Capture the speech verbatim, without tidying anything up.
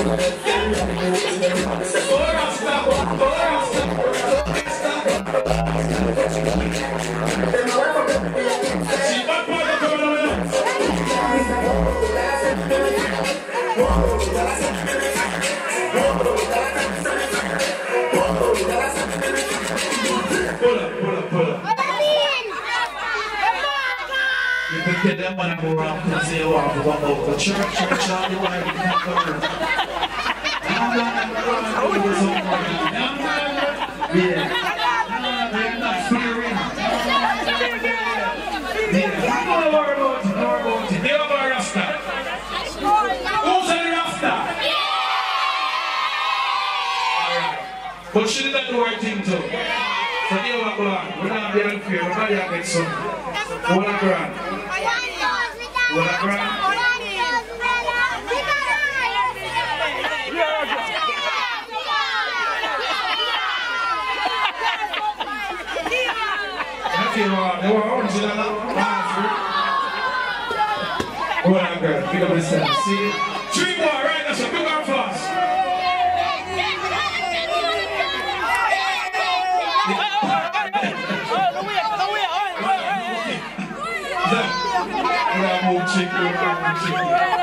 Get them money go around and say, oh, I'm going to go to church, church, all the way, you can't go around. I'm not going to do something like that. Yeah. I'm not fearing. Yeah. I'm going to worry about it, don't worry about it. They are my Rasta. Who's the Rasta? Alright. But she didn't do her thing too. So they are going. We're not being unfair. We're not going to get some. We're not going. What a grand. What a grand. Pick up the stand. See? Three more, right? That's a big one fast. Chicken, chicken.